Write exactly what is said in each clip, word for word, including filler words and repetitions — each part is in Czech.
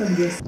sto dvě stě.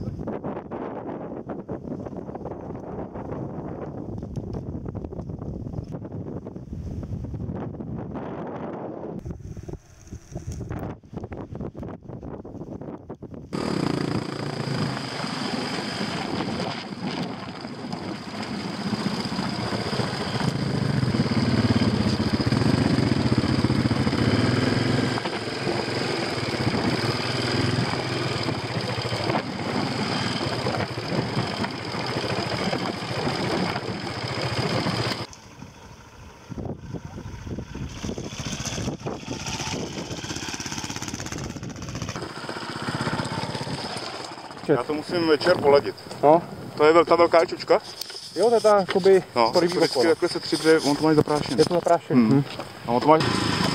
Já to musím večer poladit. No. To je ta velká čučka? Jo, to je ta, jakoby, no, to rybí vždycky okolo. takhle se tři, on to má zaprášený. Je to zaprášený. Hmm. Hmm. A on to má...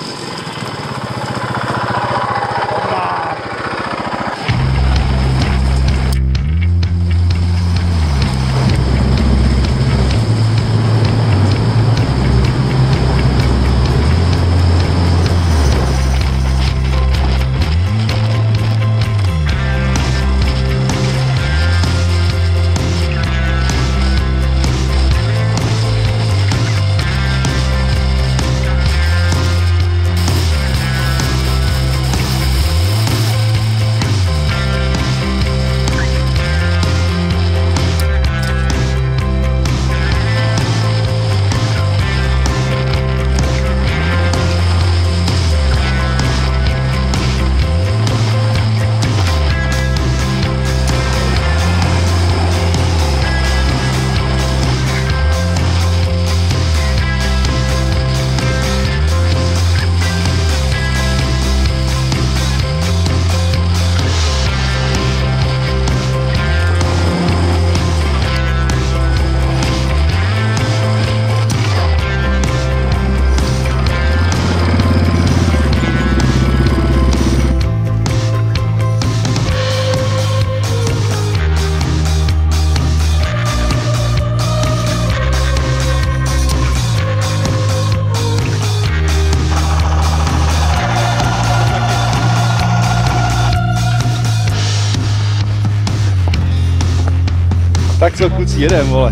Tak co, kluci, jedem, vole.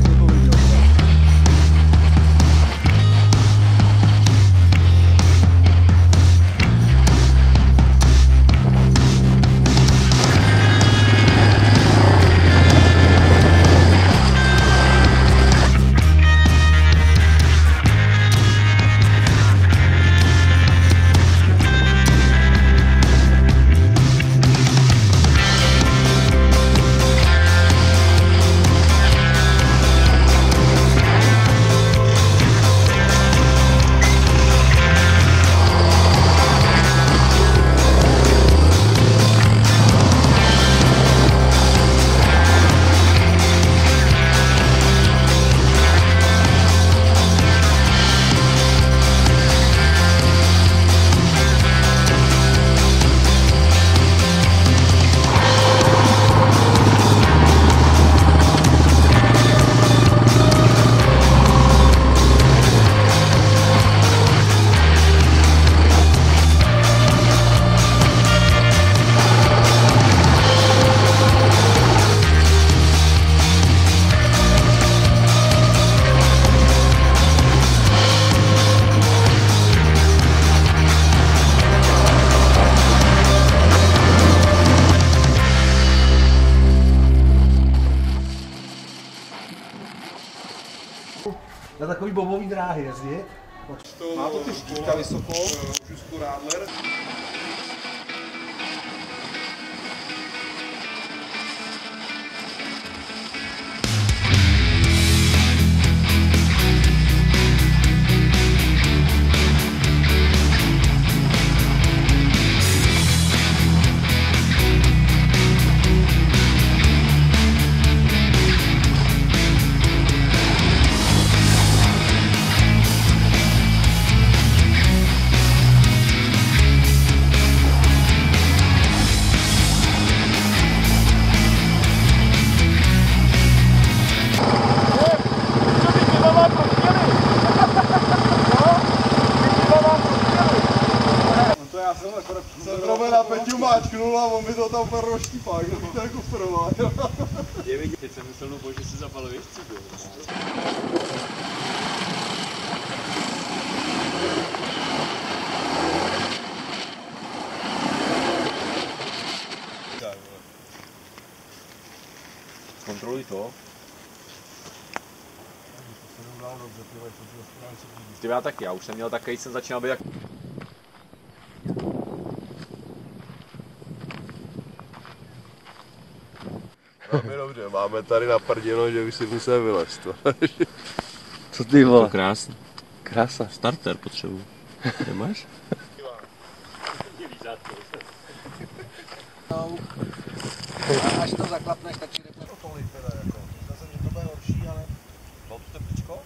Na takový bobový dráhy jezdit. Má to ty štítka vysoko, Žusku Rádler. Jsem na Peťu máčknul a on mi to tam úplně roštípá, kdo by to jako prval. je vidět, teď jsem myslel, že si zapal věžci, byl. Kontroluj to. Ty já taky, já už jsem měl takový, jsem začínal být jak... Máme dobře, máme tady naprděno, že už si musel vylézt. Co ty vole? To krásný. Krása. Starter potřebuji. Nemáš? Až to zaklapneš, tak ti řekne o tolik teda jako. Zase, že to bude horší, ale... Bylo to tepličko?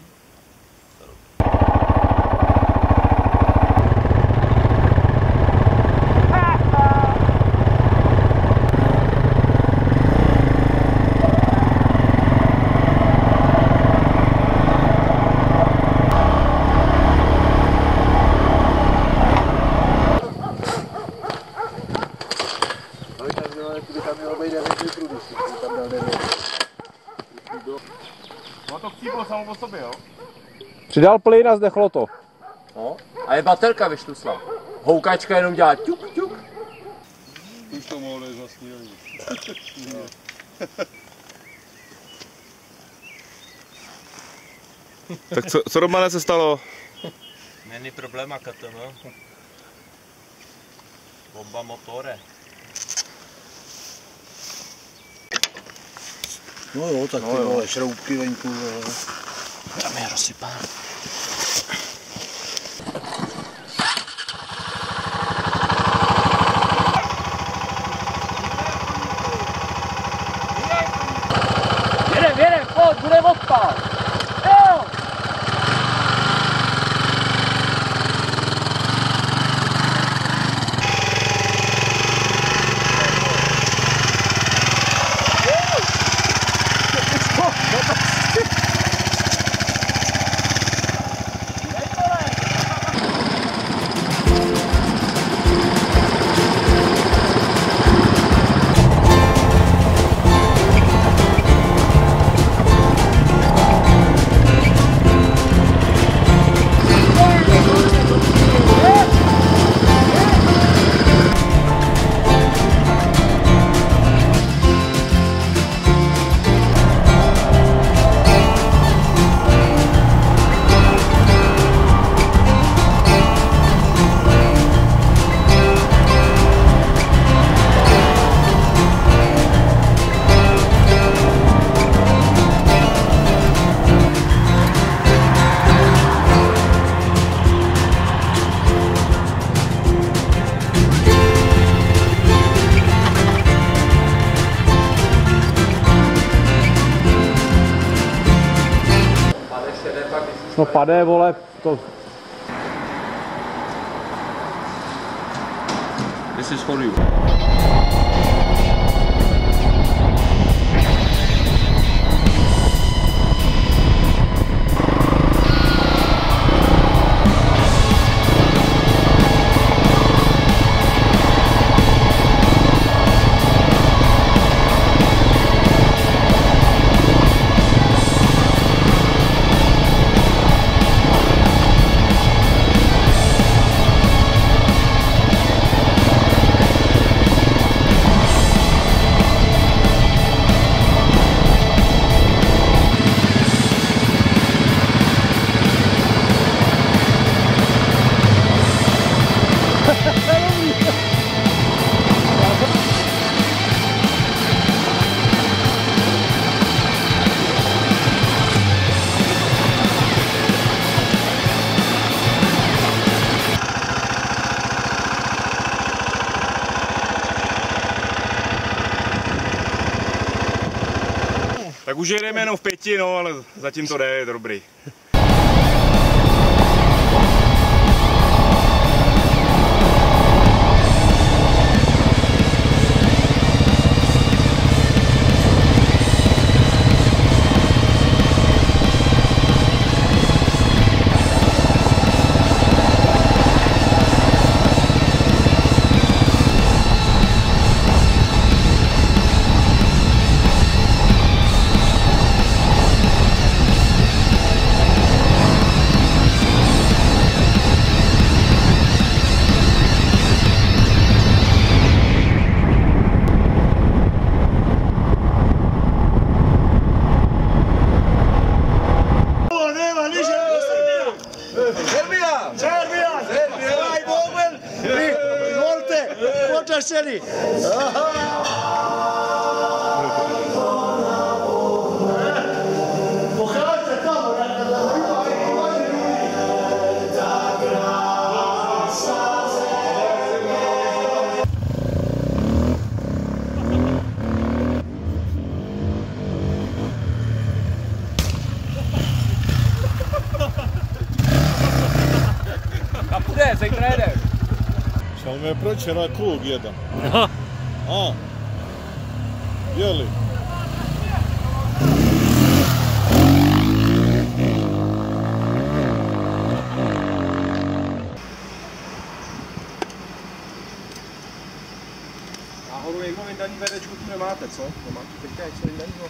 No to chcíplo samo po sobě, jo? Přidal plyn a zdechlo to. No, a je baterka vyštusla. Houkačka jenom dělá ťuk, ťuk. Už to mohlo jít za snídaní. Tak co, co Romane se stalo? Není problema, K T M. Bomba motore. No jo, tak ty vole, šroubky venku, vole. Tam je rozsypá. Jedem, jedem, pojď, budeme odpál. Jo! No padé, vole, to... This is for you. Tak už jedeme jenom v pěti, no, ale zatím to jde, je to dobrý. strašený. Pocházte tam, A půjde, zítra jede. Šel mi proč na kluk jeden. A. Jeli. Náhodou někdo vyndaný vedečku tu nemáte, co? Nemáte teďka něco vyndanýho?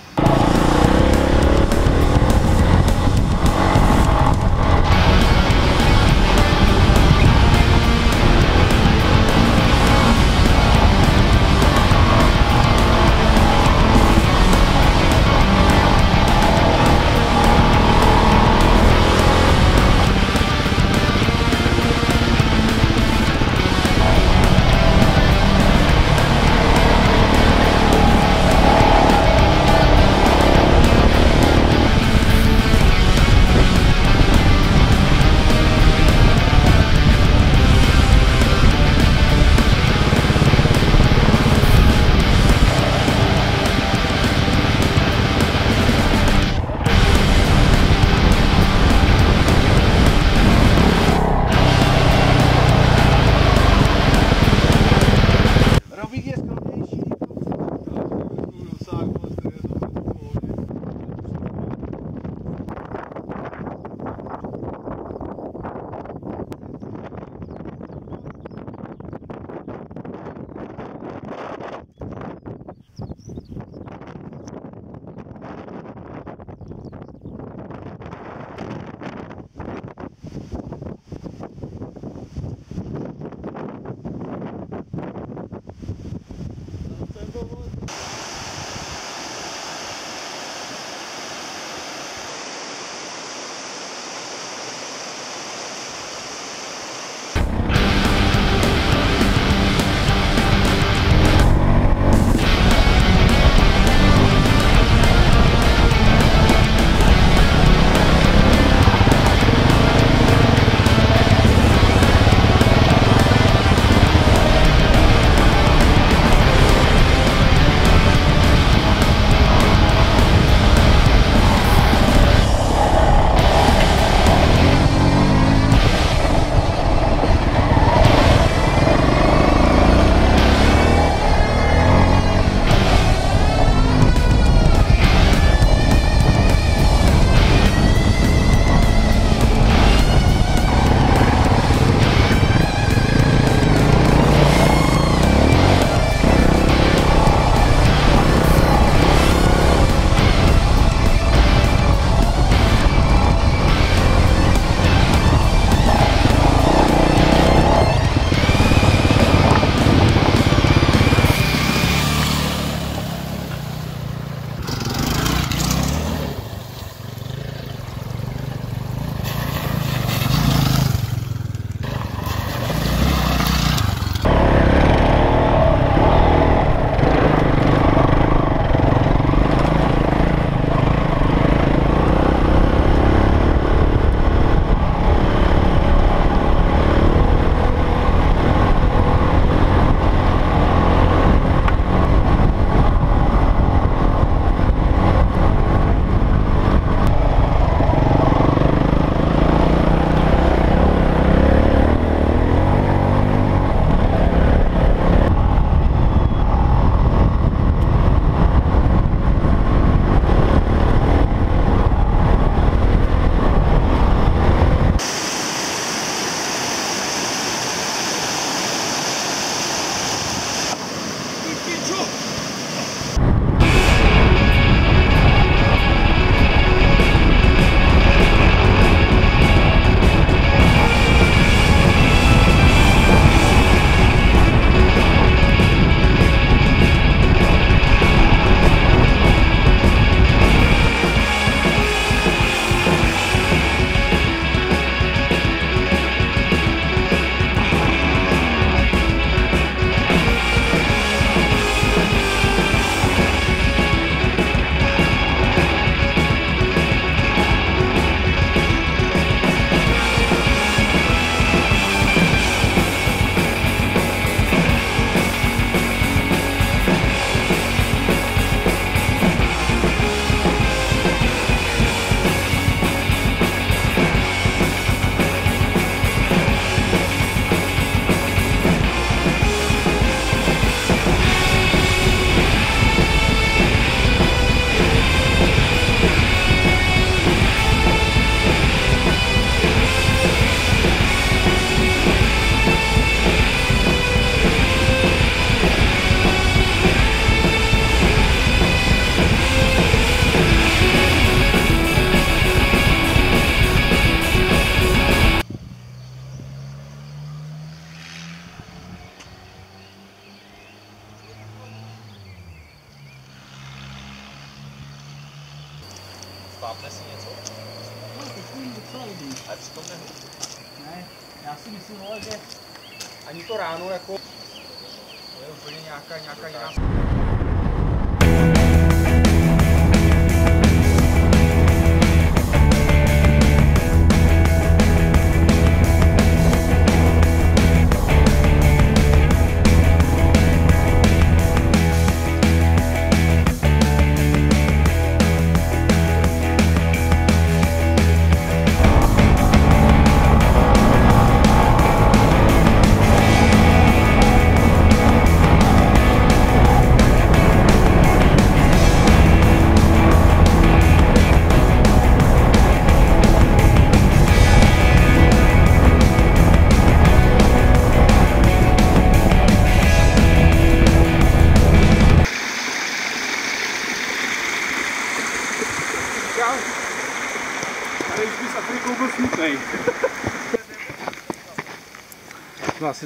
Vápne si něco? No, teď jim docela vidí. Ale přitom ne. Ne, já si myslím, vole, že Ani to ráno jako... To je úplně nějaká, nějaká jiná... Ale už by s Afrikou byl smutnej. No asi...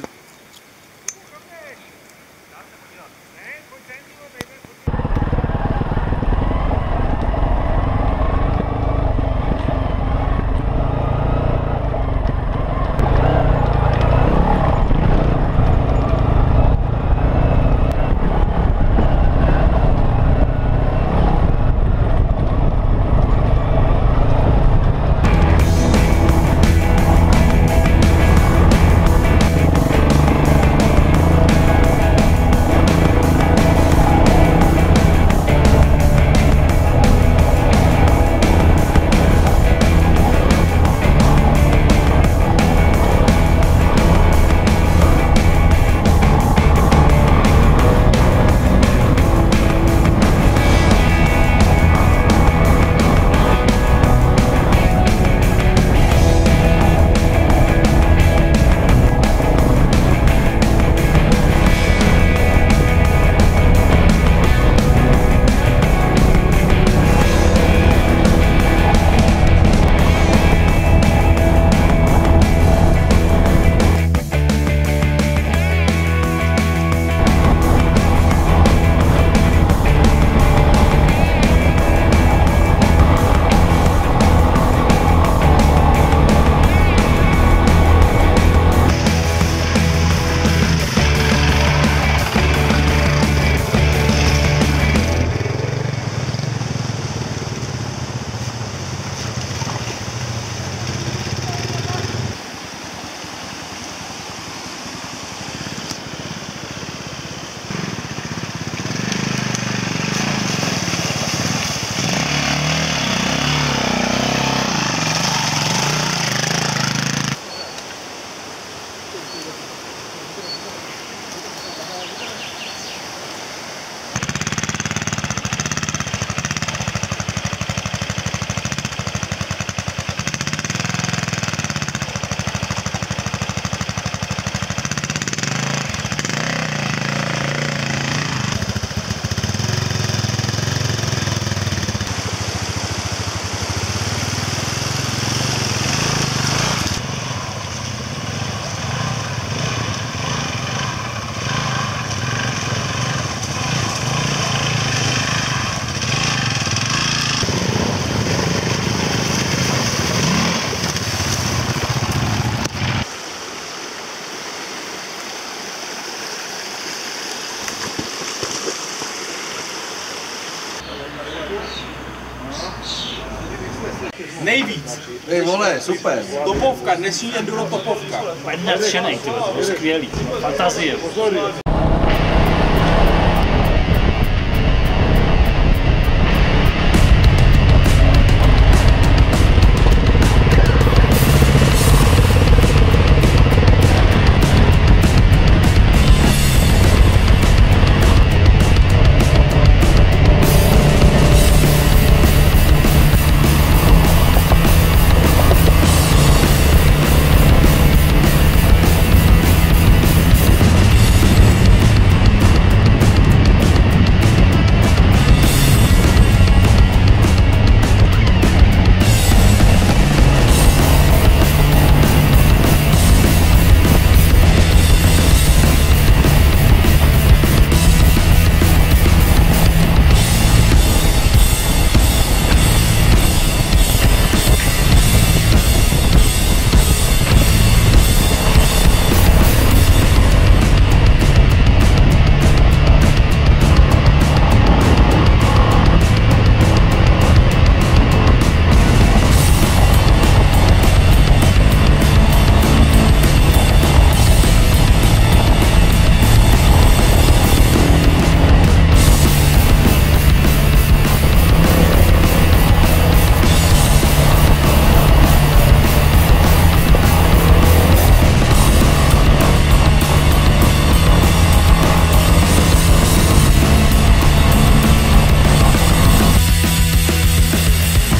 Nejvíc. Ej vole, super. Topovka, dnešní enduro topovka. je nadšenej, ty vole, to bylo skvělý, fantazie.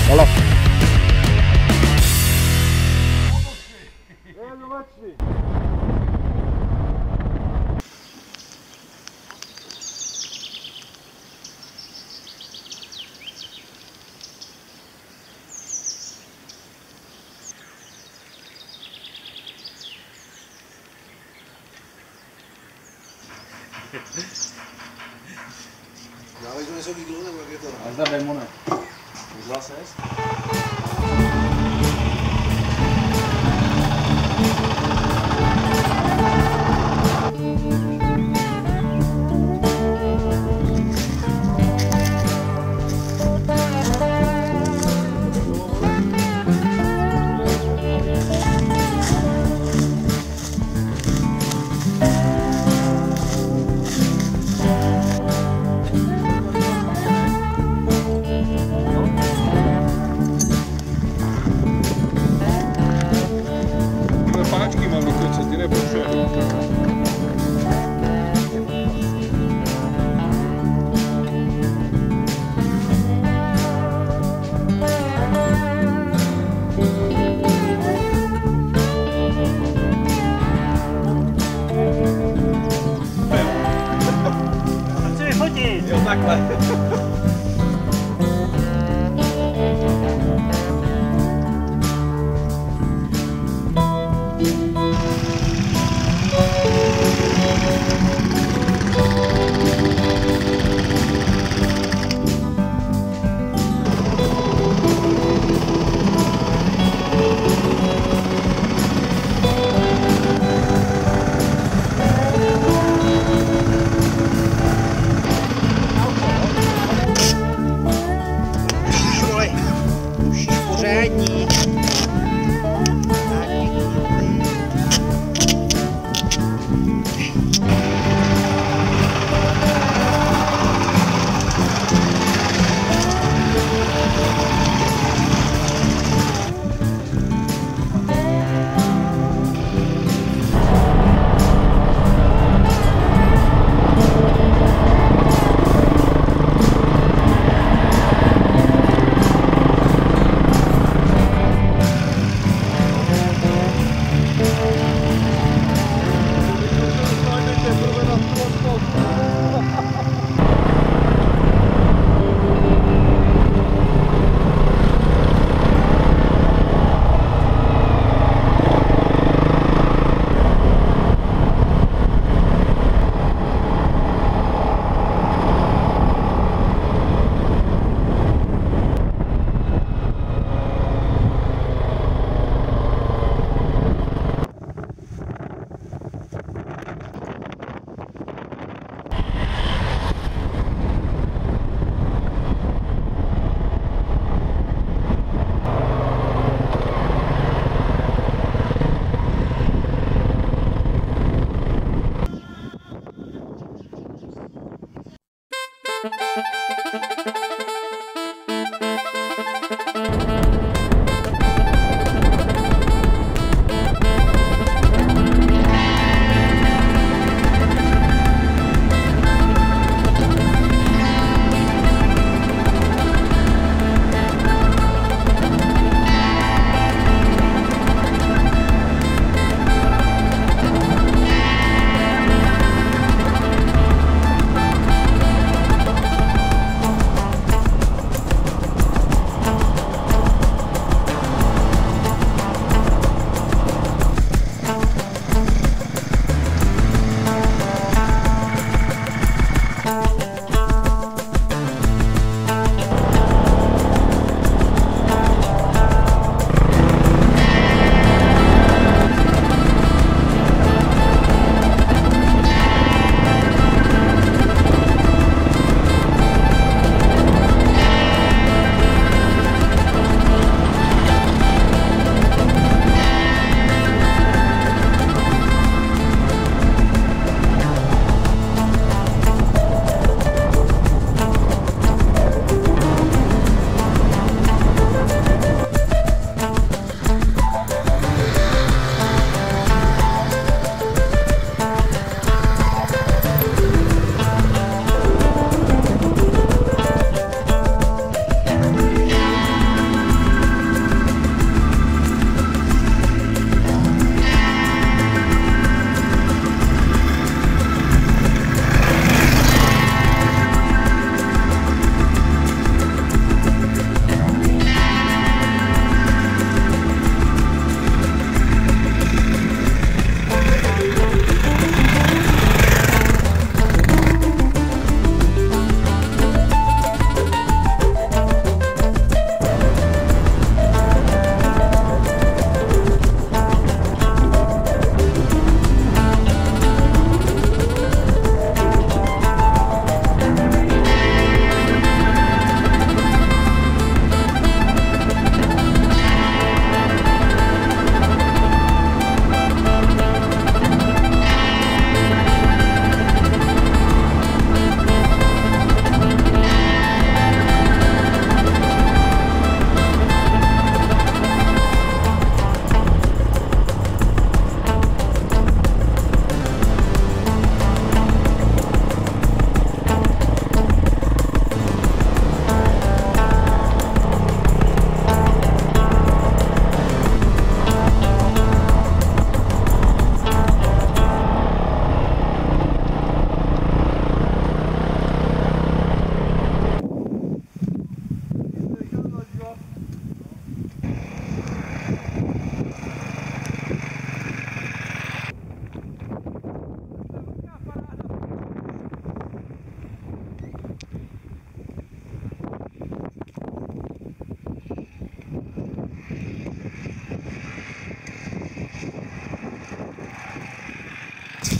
Halo. Záleží, že jsou výdlu, nebo jak je to? A zda démone. Uzla ses?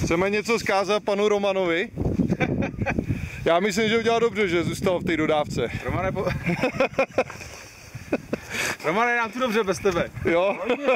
Chceme něco zkázat panu Romanovi? Já myslím, že udělal dobře, že zůstal v té dodávce. Romane, po... Romane, nám tu dobře bez tebe. Jo.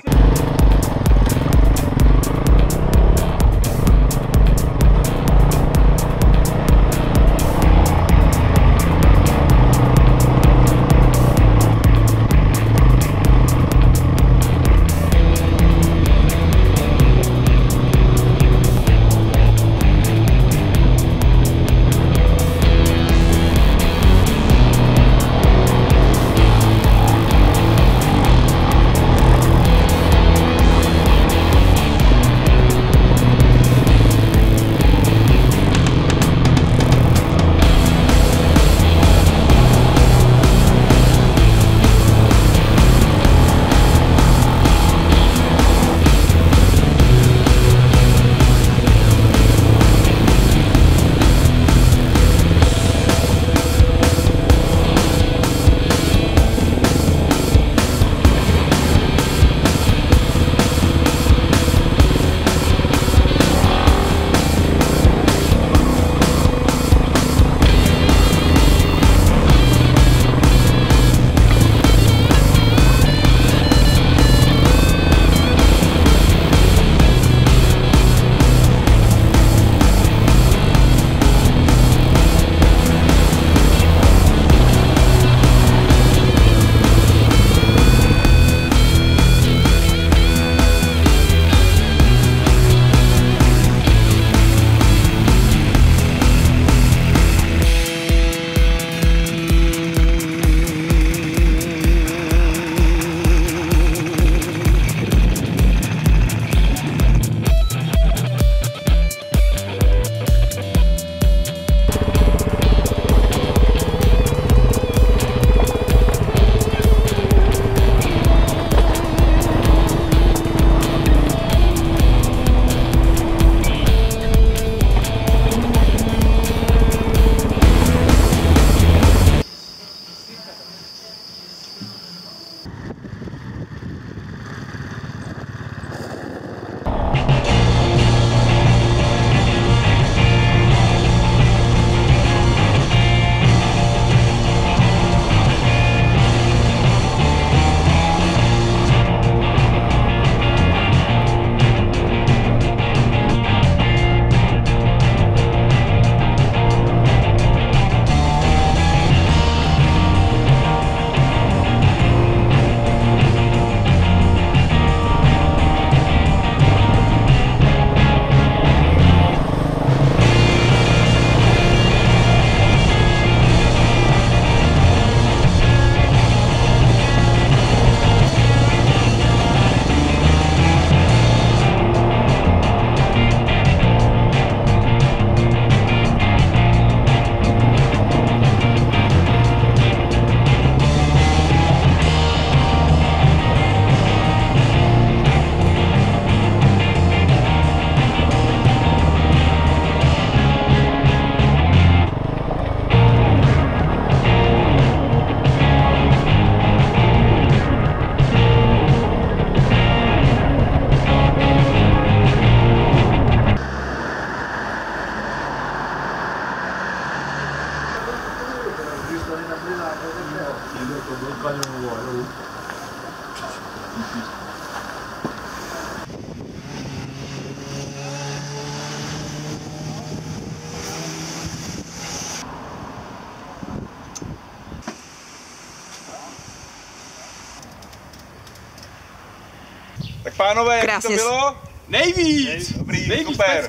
Tak pánové, jak Krásně. to bylo? Nejvíc! Dobrý, nejvíc super.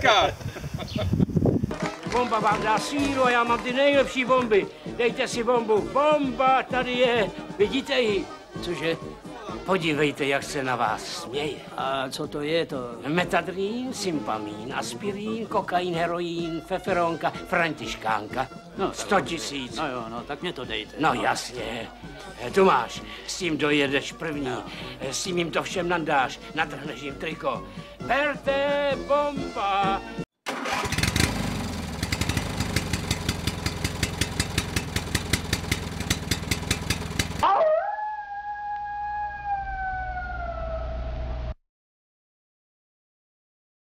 Bomba vám dá sílu a já mám ty nejlepší bomby. Dejte si bombu. Bomba tady je. Vidíte ji? Cože? Podívejte, jak se na vás směje. A co to je to? Metadrín, sympamín, aspirín, kokain, heroin, feferonka, františkánka. No, Sto tisíc. No jo, no, tak mě to dejte. No jasně. Tu máš. S tím dojedeš první. No. S tím jim to všem nandáš. Natrhneš jim triko. Berte bomba.